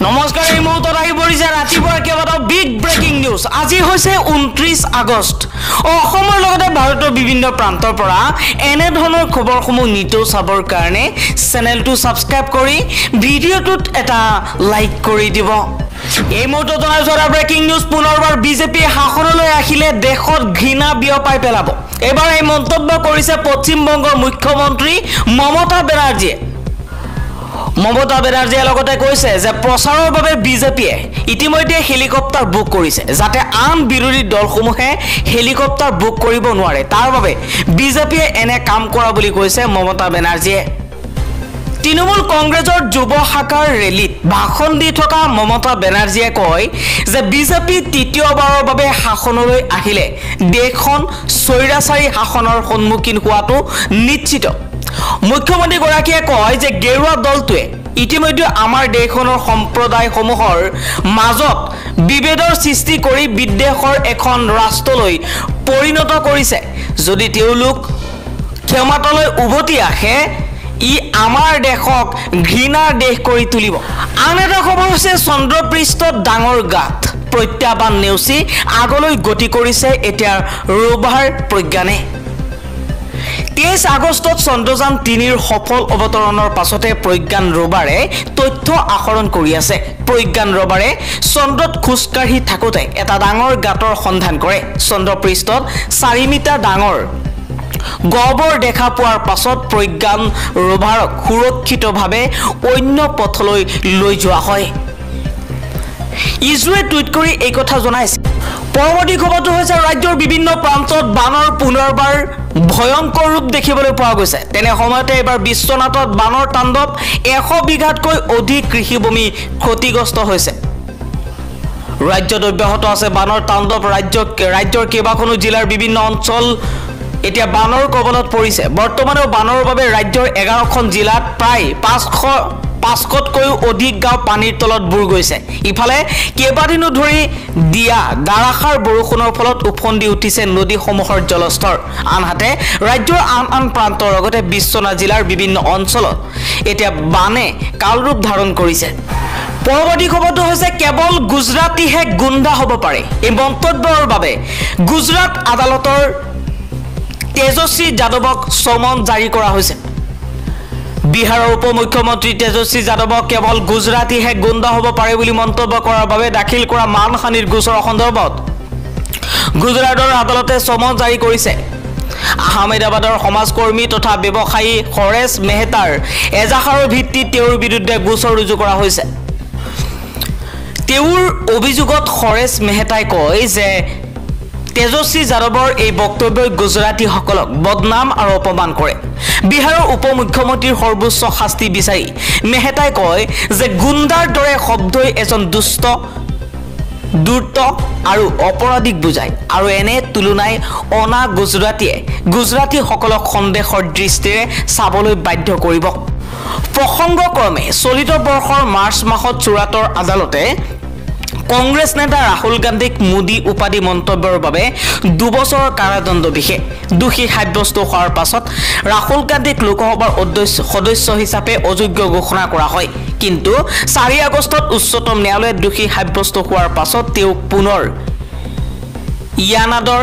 নমস্কাৰ এই মুহূৰ্তত আহি পৰিছে ৰাতিপুৱাৰ কেইবাটাও বিগ ব্ৰেকিং নিউজ আজি হৈছে 29 আগষ্ট অসমৰ লগতে ভাৰতৰ বিভিন্ন প্ৰান্তৰ পৰা এনে ধৰণৰ খবৰসমূহ নিতৌ চাবৰ কাৰণে চেনেলটো সাবস্ক্ৰাইব কৰি ভিডিঅ'টোত এটা লাইক কৰি দিব এই মুহূৰ্তত জনাইছো এটা ব্ৰেকিং নিউজ পুনৰবাৰ বিজেপি শাসনলৈ আহিলে দেশত ঘৃণা বিয়পাই পেলাব এবাৰ এই মন্তব্য কৰিছে পশ্চিম বংগৰ মুখ্যমন্ত্ৰী মমতা বেনাৰ্জীয়ে Mamata Banerjee লগতে কৈছে যে প্ৰচাৰৰ বাবে বিজেপিয়ে ইতিমধ্যে হেলিকপ্টাৰ বুক কৰিছে যাতে আন বিৰোধী দলসমূহে হেলিকপ্টাৰ বুক কৰিব নোৱাৰে তাৰ বাবে বিজেপিয়ে এনে কাম কৰা বুলি কৈছে মমতা বেনাৰ্জীয়ে তৃণমূল কংগ্ৰেছৰ যুৱ শাখাৰ ৰেলীত ভাষণ দি থকা মমতা বেনাৰ্জীয়ে কয় যে বিজেপি তৃতীয়বাৰৰ বাবে শাসনলৈ আহিলে দেশখন স্বৈৰাচাৰী শাসনৰ সন্মুখীন হোৱাটো নিশ্চিত মুখ্যমন্ত্ৰী গৰাকীয়ে কয় যে গেৰুৱা দলটোৱে ইতিমধ্যে আমাৰ দেশখনৰ সম্প্ৰদায়সমূহৰ মাজত বিভেদৰ সৃষ্টি কৰি বিদ্বেষৰ এখন ৰাষ্ট্ৰলৈ পৰিণত কৰিছে যদি তেওঁলোক ক্ষমতালৈ উভতি আহে ই আমাৰ দেশক ঘৃণাৰ দেশ কৰি তুলিব আন এটা খবৰ হৈছে চন্দ্ৰপৃষ্ঠত ডাঙৰ গাঁত প্ৰত্যাহ্বান নেওচি আগলৈ গতি কৰিছে এতিয়া ৰোভাৰ প্ৰজ্ঞানে 23 আগষ্টত চন্দ্ৰযান 3ৰ সফল অৱতৰণৰ পাছতে প্ৰজ্ঞান ৰোভাৰে তথ্য আহৰণ কৰি আছে প্ৰজ্ঞান ৰোভাৰে চন্দ্ৰত খুজকাঢ়ি থাকোতে এটা ডাঙৰ গাঁতৰ সন্ধান কৰে চন্দ্ৰপৃষ্ঠত 4 মিটাৰ ডাঙৰ গহ্বৰ দেখা পোৱাৰ পাছত প্ৰজ্ঞান ৰোভাৰক সুৰক্ষিতভাৱে অন্য পথলৈ লৈ যোৱা হয় ইজুৱে টুইট কৰি এই কথা জনাইছে পৰৱৰ্তী খবৰটো হৈছে ৰাজ্যৰ বিভিন্ন প্ৰান্তত বানৰ পুনৰবাৰ ভয়ংকৰ ৰূপ দেখিবলৈ পোৱা গৈছে তেনে সময়তে এবাৰ বিশ্বনাথত বানৰ তাণ্ডৱ 100 বিঘাতকৈ অধিক কৃষিভূমি ক্ষতিগ্ৰস্ত হৈছে ৰাজ্যত অব্যাহত আছে বানৰ তাণ্ডৱ ৰাজ্যৰ কেইবাখনো জিলাৰ বিভিন্ন অঞ্চল এতিয়া বানৰ কবলত পৰিছে বৰ্তমানেও বানৰ বাবে ৰাজ্যৰ 11খন জিলাত প্ৰায় 500তকৈও অধিক গাঁও পানীৰ তলত বুৰ গৈছে ইফালে কেইবাদিনো ধৰি দিয়া দাৰাখাৰ বৰষুণৰ ফলত উফন্দি উঠিছে নদীসমূহৰ জলস্তৰ আনহাতে ৰাজ্যৰ আন প্ৰান্তৰ লগতে বিশ্বনাথ জিলাৰ বিভিন্ন অঞ্চলত এতিয়া বানে কালৰূপ ধাৰণ কৰিছে পৰৱৰ্তী খবৰটো হৈছে কেৱল গুজৰাটীহে গুণ্ডা হ'ব পাৰে এই মন্তব্যৰ বাবে গুজৰাট আদালতৰ তেজস্বী যাদৱক সমন জাৰি কৰা হৈছে বিহাৰৰ উপমুখ্যমন্ত্ৰী তেজস্বী যাদৱক কেৱল গুজৰাটীহে গুণ্ডা হ'ব পাৰে বুলি মন্তব্য কৰাৰ বাবে দাখিল কৰা মানহানিৰ গোচৰৰ সন্দৰ্ভত গুজৰাটৰ আদালতে সমন জাৰি কৰিছে আহমেদাবাদৰ সমাজকৰ্মী তথা ব্যৱসায়ী হৰেশ মেহতাৰ এজাহাৰৰ ভিত্তিত তেওঁৰ বিৰুদ্ধে গোচৰ ৰুজু কৰা হৈছে তেওঁৰ অভিযোগত হৰেশ মেহতাই কয় যে তেজস্বী যাদৱৰ এই বক্তব্যই গুজৰাটীসকলক বদনাম আৰু অপমান কৰে বিহাৰৰ উপমুখ্যমন্ত্ৰীৰ সৰ্বোচ্চ শাস্তি বিচাৰি মেহতাই কয় যে গুণ্ডাৰ দৰে শব্দই এজন দুষ্ট দুৰ্ত আৰু অপৰাধীক বুজায় আৰু এনে তুলনাই অনা গুজৰাটীসকলক সন্দেহৰ দৃষ্টিৰে চাবলৈ বাধ্য কৰিব প্ৰসংগক্ৰমে চলিত বৰ্ষৰ মাৰ্চ মাহত চুৰাটৰ আদালতে কংগ্ৰেছ নেতা ৰাহুল গান্ধীক মোদী উপাধি মন্তব্যৰ বাবে 2 বছৰৰ কাৰাদণ্ড বিহে দোষী সাব্যস্ত হোৱাৰ পাছত ৰাহুল গান্ধীক লোকসভাৰ সদস্য হিচাপে অযোগ্য ঘোষণা কৰা হয় কিন্তু 4 আগষ্টত উচ্চতম ন্যায়ালয়ে দোষী সাব্যস্ত হোৱাৰ পাছত তেওঁক পুনৰ য়ানাদৰ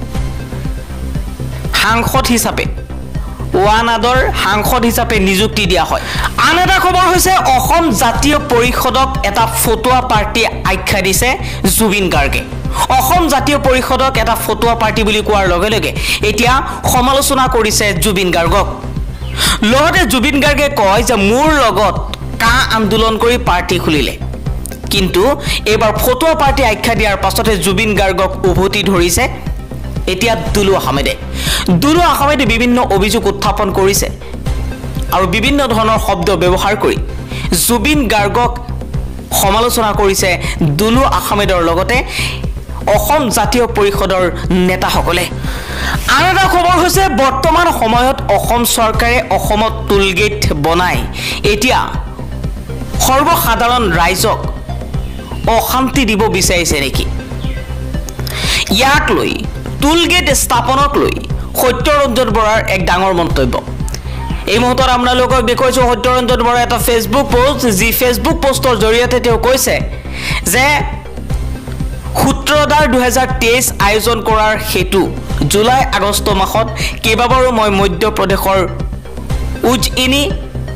সাংসদ হিচাপে নিযুক্তি দিয়া হয় আন এটা খবৰ হৈছে অসম জাতীয় পৰিষদক এটা ফটোৱা পাৰ্টি আখ্যা দিছে জুবিন গাৰ্গে অসম জাতীয় পৰিষদক এটা ফটোৱা পাৰ্টি বুলি কোৱাৰ লগে লগে এতিয়া সমালোচনা কৰিছে জুবিন গাৰ্গক লগতে জুবিন গাৰ্গে কয় যে মোৰ লগত কা আন্দোলন কৰি পাৰ্টি খুলিলে কিন্তু এবাৰ ফটোৱা পাৰ্টি আখ্যা দিয়াৰ পাছতে জুবিন গাৰ্গক উভতি ধৰিছে এতিয়া দুলু আহমেদে বিভিন্ন অভিযোগ উত্থাপন কৰিছে আৰু বিভিন্ন ধৰণৰ শব্দ ব্যৱহাৰ কৰি জুবিন গাৰ্গক সমালোচনা কৰিছে দুলু আহমেদৰ লগতে অসম জাতীয় পৰিষদৰ নেতাসকলে আন এটা খবৰ হৈছে বৰ্তমান সময়ত অসম চৰকাৰে অসমত টুলগেট বনাই এতিয়া সৰ্বসাধাৰণ ৰাইজক অশান্তি দিব বিচাৰিছে নেকি ইয়াক লৈ টুলগেট স্থাপনক লৈ সত্যৰঞ্জন বৰাৰ এক ডাঙৰ মন্তব্য এই মুহূৰ্তত আপোনালোকক দেখুৱাইছো সত্যৰঞ্জন বৰাৰ এটা ফেচবুক পোষ্ট যি ফেচবুক পোষ্টৰ জৰিয়তে তেওঁ কৈছে যে সূত্ৰধাৰ 2023 আয়োজন কৰাৰ হেতু জুলাই আগষ্ট মাহত কেইবাবাৰো মই মধ্যপ্ৰদেশৰ উজ্জয়িনী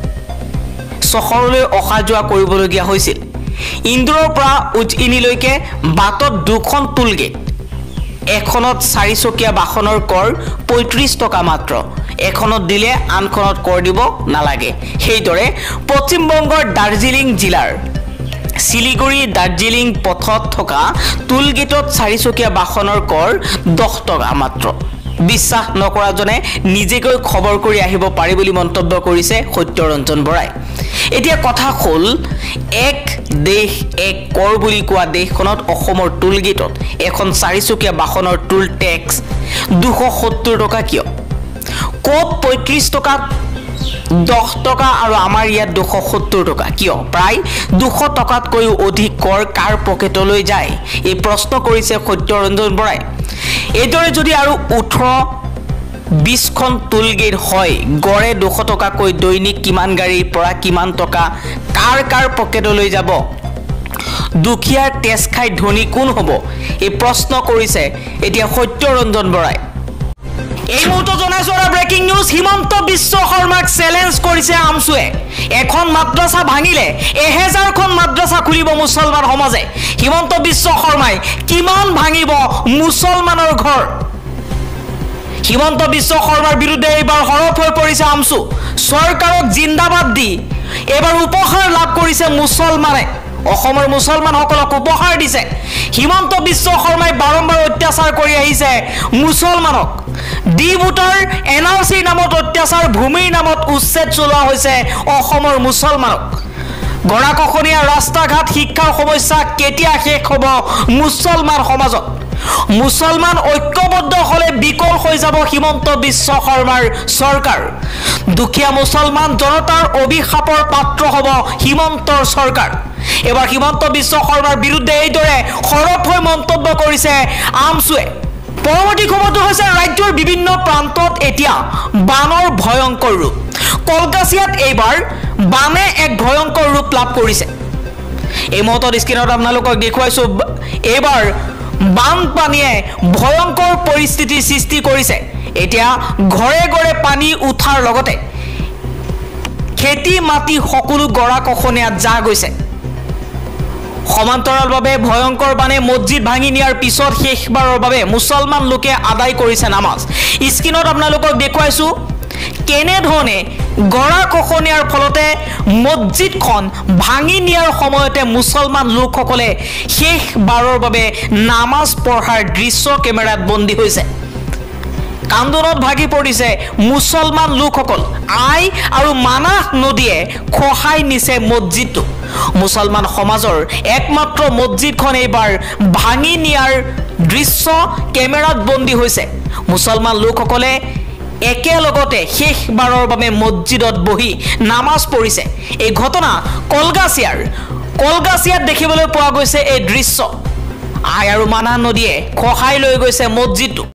চহৰলৈ অহা যোৱা কৰিবলগীয়া হৈছিল ইন্দোৰৰ পৰা উজ্জয়িনীলৈকে বাটত দুখন টুল গেট এখনত 4 চকীয়া বাহনৰ কৰ 35 টকা মাত্ৰ এখনত দিলে আনখনত কৰ দিব নালাগে সেইদৰে পশ্চিম বংগৰ দাৰ্জিলিং জিলাৰ শিলিগুৰি দাৰ্জিলিং পথত থকা টুল গেটত 4 চকীয়া বাহনৰ কৰ 10 টকা মাত্ৰ বিশ্বাস নকৰাজনে নিজেকৈ খবৰ কৰি আহিব পাৰি বুলি মন্তব্য কৰিছে সত্যৰঞ্জন বৰাই এতিয়া কথা হ'ল এক দেশ এক কৰ বুলি কোৱা দেশখনত অসমৰ টুল গেটত এখন 4 চকীয়া বাহনৰ টুল টেক্স 270 টকা কিয় কোপ 35 টকা 10 টকা আৰু আমাৰ ইয়াত 270 টকা কিয় প্ৰায় 200 টকাতকৈও অধিক কৰ কাৰ পকেটলৈ যায় এই প্ৰশ্ন কৰিছে সত্যৰঞ্জন বৰাই এইদৰে যদি আৰু 18-20খন টুল গেট হয় গড়ে 200 টকাকৈ দৈনিক কিমান গাড়ীৰ পৰা কিমান টকা কাৰ পকেটলৈ যাব দুখীয়াৰ তেজ খাই ধনী কোন হ'ব এই প্ৰশ্ন কৰিছে এতিয়া সত্যৰঞ্জন বৰাই এই মুহূৰ্তত জনাইছো ব্ৰেকিং নিউজ হিমন্ত বিশ্ব শৰ্মাক চ্যালেঞ্জ কৰিছে আমছুৱে এখন মাদ্ৰাসা ভাঙিলে 1000খন মাদ্ৰাসা খুলিব মুছলমান সমাজে হিমন্ত বিশ্ব শৰ্মাই কিমান ভাঙিব মুছলমানৰ ঘৰ হিমন্ত বিশ্ব শৰ্মাৰ বিৰুদ্ধে এইবাৰ হৰফ হৈ পৰিছে আমছু চৰকাৰক জিন্দাবাদ দি এবাৰ উপহাৰ লাভ কৰিছে মুছলমানে অসমৰ মুছলমানসকলক উপহাৰ দিছে হিমন্ত বিশ্ব শৰ্মাই বাৰম্বাৰ অত্যাচাৰ কৰি আহিছে মুছলমানক ডি ভোটাৰ এনআৰসি নামত অত্যাচাৰ ভূমিৰ নামত উচ্ছেদ চলোৱা হৈছে অসমৰ মুছলমানক গৰাকখনীয়া ৰাস্তা ঘাট শিক্ষাৰ সমস্যা কেতিয়া শেষ হ'ব মুছলমান সমাজত মুছলমান ঐক্যবদ্ধ হলে বিকল হৈ যাব হিমন্ত বিশ্ব শৰ্মাৰ চৰকাৰ দুখীয়া মুছলমান জনতাৰ অভিশাপৰ পাত্ৰ হ'ব হিমন্তৰ চৰকাৰ এবাৰ হিমন্ত বিশ্ব শৰ্মাৰ বিৰুদ্ধে এইদৰে হৰফ হৈ মন্তব্য কৰিছে আমছুৱে পৰৱৰ্তী খবৰটো হৈছে ৰাজ্যৰ বিভিন্ন প্ৰান্তত এতিয়া বানৰ ভয়ংকৰ ৰূপ কলকাছিয়াত এইবাৰ বানে এক ভয়ংকৰ ৰূপ লাভ কৰিছে এই মুহূৰ্তত স্ক্ৰীনত আপোনালোকক দেখুৱাইছো এইবাৰ বানপানীয়ে ভয়ংকৰ পৰিস্থিতিৰ সৃষ্টি কৰিছে এতিয়া ঘৰে ঘৰে পানী উঠাৰ লগতে খেতি মাটি সকলো গৰাকখনীয়া যা গৈছে সমান্তৰালভাৱে ভয়ংকৰ বানে মছজিদ ভাঙি নিয়াৰ পিছত শেষবাৰৰ বাবে মুছলমান লোকে আদায় কৰিছে নামাজ স্ক্ৰীনত আপোনালোকক দেখুৱাইছো কেনেধৰণে গৰাকখনীয়াৰ ফলতে মছজিদখন ভাঙি নিয়াৰ সময়তে মুছলমান লোকসকলে শেষবাৰৰ বাবে নামাজ পঢ়াৰ দৃশ্য কেমেৰাত বন্দী হৈছে কান্দোনত ভাগি পৰিছে মুছলমান লোকসকল আই আৰু মানাহ নদীয়ে খহাই নিছে মছজিদটো মুছলমান সমাজৰ একমাত্ৰ মছজিদখন এইবাৰ ভাঙি নিয়াৰ দৃশ্য কেমেৰাত বন্দী হৈছে মুছলমান লোকসকলে একেলগতে শেষবাৰৰ বাবে মছজিদত বহি নামাজ পঢ়িছে এই ঘটনা কলকাছিয়াত দেখিবলৈ পোৱা গৈছে এই দৃশ্য আই আৰু মানাহ নদীয়ে খহাই লৈ গৈছে মছজিদটো